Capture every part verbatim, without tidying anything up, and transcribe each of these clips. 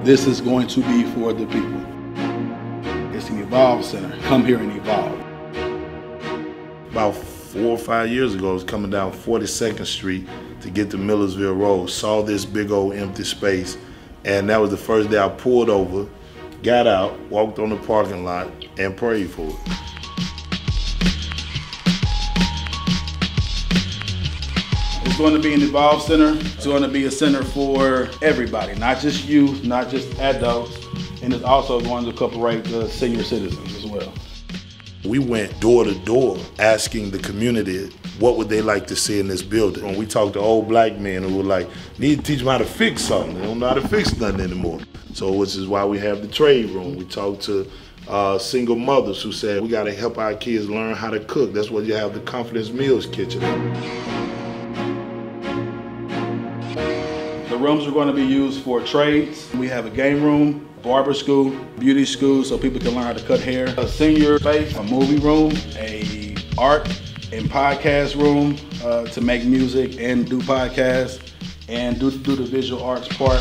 This is going to be for the people. It's an Evolve Center. Come here and evolve. About four or five years ago, I was coming down forty-second Street to get to Millersville Road, saw this big old empty space, and that was the first day I pulled over, got out, walked on the parking lot, and prayed for it. It's going to be an Evolve Center. It's going to be a center for everybody, not just youth, not just adults, and it's also going to incorporate the senior citizens as well. We went door to door asking the community what would they like to see in this building. When we talked to old black men who were like, need to teach them how to fix something. They don't know how to fix nothing anymore. So which is why we have the trade room. We talked to uh, single mothers who said, we gotta help our kids learn how to cook. That's why you have the Confidence Meals Kitchen. The rooms are going to be used for trades. We have a game room, barber school, beauty school, so people can learn how to cut hair, a senior space, a movie room, a art and podcast room uh, to make music and do podcasts and do, do the visual arts part.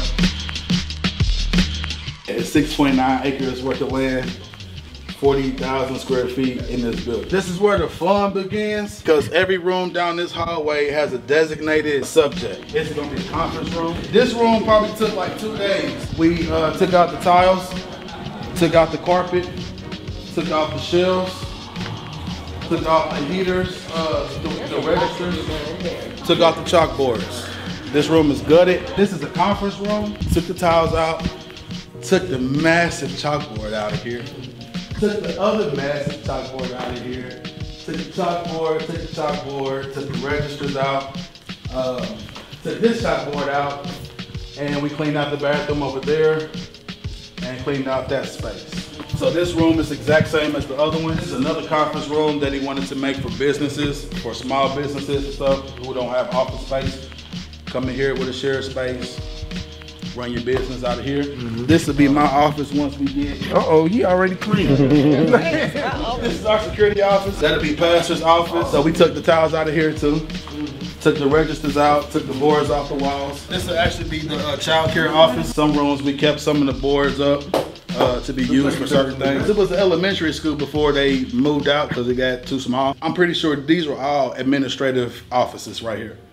It's six point nine acres worth of land, forty thousand square feet in this building. This is where the fun begins, because every room down this hallway has a designated subject. It's gonna be a conference room. This room probably took like two days. We uh, took out the tiles, took out the carpet, took out the shelves, took out the heaters, uh, the, the registers, took out the chalkboards. This room is gutted. This is a conference room. Took the tiles out, took the massive chalkboard out of here. Took the other massive chalkboard out of here. Took the chalkboard, took the chalkboard, took the registers out. Um, took this chalkboard out, and we cleaned out the bathroom over there and cleaned out that space. So this room is the exact same as the other one. This is another conference room that he wanted to make for businesses, for small businesses and stuff who don't have office space. Come in here with a shared space. Run your business out of here. Mm-hmm. This will be my office once we get. Uh-oh, he already clean. This is our security office. That'll be pastor's office. So we took the tiles out of here too. Took the registers out, took the boards off the walls. This will actually be the uh, child care office. Some rooms we kept some of the boards up uh, to be used for certain things. It was an elementary school before they moved out because it got too small. I'm pretty sure these were all administrative offices right here.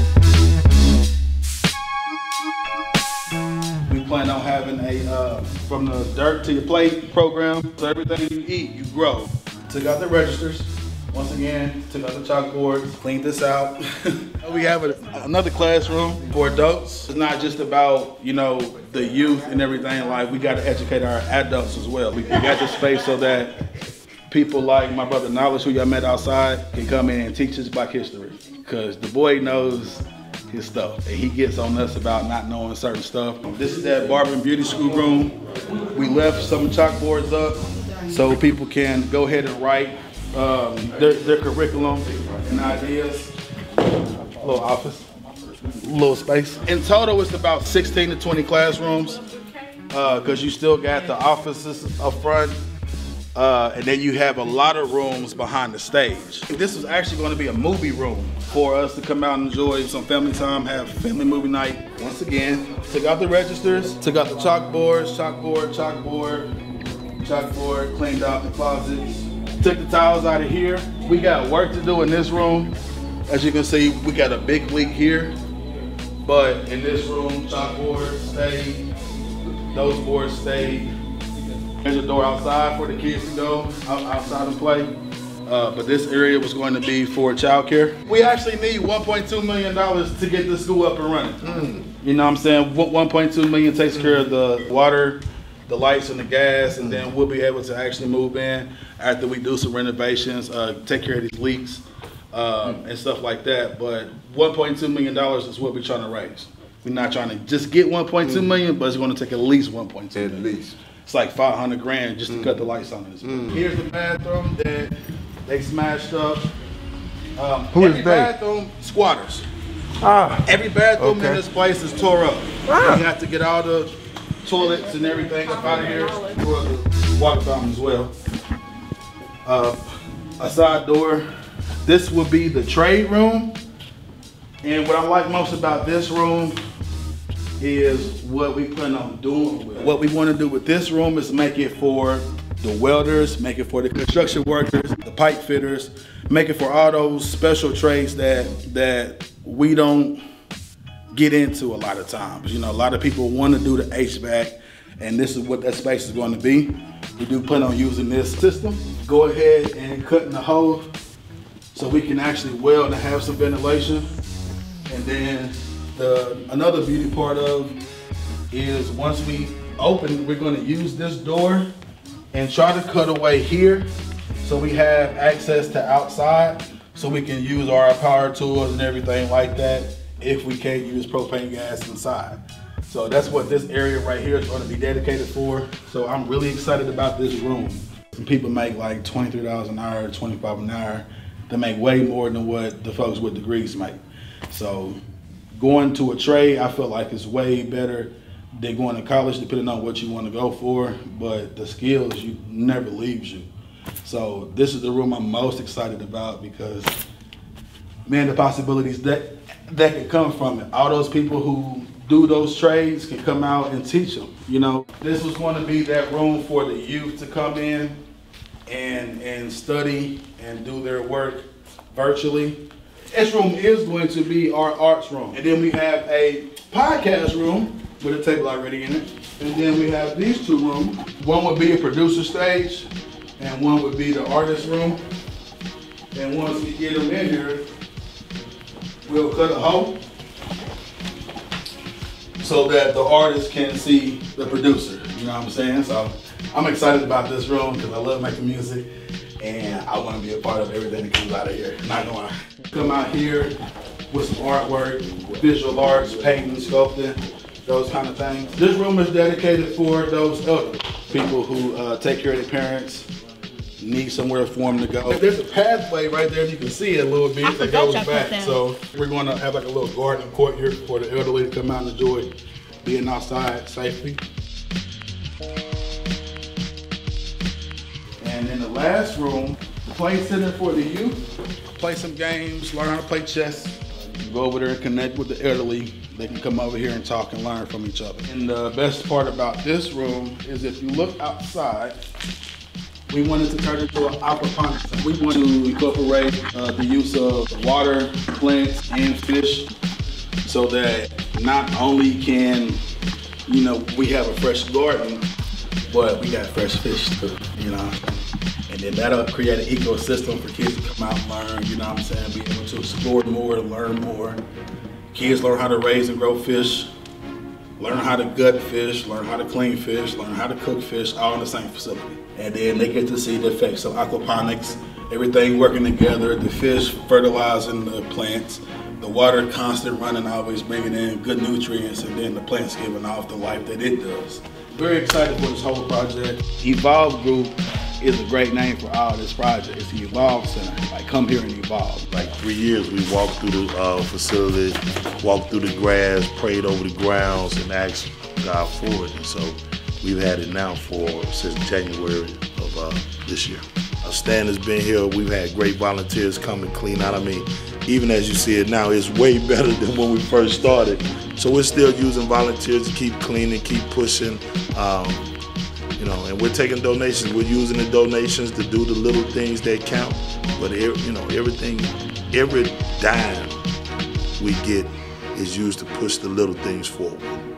Plan on having a uh, from the dirt to your plate program. So everything you eat, you grow. Took out the registers. Once again, took out the chalkboards, cleaned this out. We have a, another classroom for adults. It's not just about, you know, the youth and everything. Like, we got to educate our adults as well. We, we got this space so that people like my brother Knowledge, who y'all met outside, can come in and teach us Black history. Because the boy knows his stuff, and he gets on us about not knowing certain stuff. This is that barber and beauty school room. We left some chalkboards up so people can go ahead and write um, their, their curriculum and ideas. Little office, little space. In total, it's about sixteen to twenty classrooms, because uh, you still got the offices up front. Uh, and then you have a lot of rooms behind the stage. This is actually going to be a movie room for us to come out and enjoy some family time, have family movie night. Once again, took out the registers, took out the chalkboards, chalkboard, chalkboard, chalkboard, cleaned out the closets, took the towels out of here. We got work to do in this room. As you can see, we got a big leak here, but in this room, chalkboards stayed, those boards stayed. There's a door outside for the kids to go out, outside and play. Uh, but this area was going to be for childcare. We actually need one point two million dollars to get the school up and running. Mm. You know what I'm saying? one point two million dollars takes care of the water, the lights and the gas, and then we'll be able to actually move in after we do some renovations, uh, take care of these leaks um, and stuff like that. But one point two million dollars is what we're trying to raise. We're not trying to just get one point two million dollars, but it's going to take at least one point two million dollars. At least. It's like five hundred grand just to mm. cut the lights on this. Mm. Here's the bathroom that they smashed up. Um, Who every is they? bathroom, squatters. Ah. Every bathroom Okay. in this place is tore up. Ah. We have to get all the toilets and everything up out of here. For the water fountain as well. Uh, a side door. This will be the trade room. And what I like most about this room is what we plan on doing with it. What we want to do with this room is make it for the welders, make it for the construction workers, the pipe fitters, make it for all those special trades that that we don't get into a lot of times. You know, a lot of people want to do the H V A C, and this is what that space is going to be. We do plan on using this system. Go ahead and cut in the hole so we can actually weld and have some ventilation. And then the another beauty part of is once we open, we're going to use this door and try to cut away here so we have access to outside so we can use our power tools and everything like that if we can't use propane gas inside. So that's what this area right here is going to be dedicated for. So I'm really excited about this room. Some people make like twenty-three dollars an hour, twenty-five dollars an hour. They make way more than what the folks with degrees make. So going to a trade, I feel like it's way better than going to college, depending on what you want to go for. But the skills, you never leaves you. So this is the room I'm most excited about because, man, the possibilities that that can come from it. All those people who do those trades can come out and teach them. You know, this was going to be that room for the youth to come in and and study and do their work virtually. This room is going to be our arts room. And then we have a podcast room with a table already in it. And then we have these two rooms. One would be a producer stage and one would be the artist room. And once we get them in here, we'll cut a hole so that the artist can see the producer, you know what I'm saying? So I'm excited about this room because I love making music and I want to be a part of everything that comes out of here, not gonna lie. Come out here with some artwork, visual arts, painting, sculpting, those kind of things. This room is dedicated for those elderly people who uh, take care of their parents, need somewhere for them to go. There's a pathway right there, you can see it a little bit that goes back. So we're going to have like a little garden courtyard for the elderly to come out and enjoy being outside safely. And in the last room, the play center for the youth. Play some games, learn how to play chess. You go over there and connect with the elderly. They can come over here and talk and learn from each other. And the best part about this room is if you look outside, we wanted to turn it into an aquaponics. We want to incorporate uh, the use of water, plants, and fish so that not only can, you know, we have a fresh garden, but we got fresh fish too, you know. And then that'll create an ecosystem for kids to come out and learn, you know what I'm saying, be able to explore more, learn more. Kids learn how to raise and grow fish, learn how to gut fish, learn how to clean fish, learn how to cook fish, all in the same facility. And then they get to see the effects of aquaponics, everything working together, the fish fertilizing the plants, the water constant running, always bringing in good nutrients, and then the plants giving off the life that it does. Very excited for this whole project. Evolve Group is a great name for all this project. It's the Evolve Center. Like, come here and evolve. Like three years, we walked through the uh, facility, walked through the grass, prayed over the grounds, and asked God for it. And so we've had it now for since January of uh, this year. Uh, Stan has been here. We've had great volunteers come and clean out. I mean, even as you see it now, it's way better than when we first started. So we're still using volunteers to keep cleaning, keep pushing. Um, You know, and we're taking donations. We're using the donations to do the little things that count. But you know, everything, every dime we get is used to push the little things forward.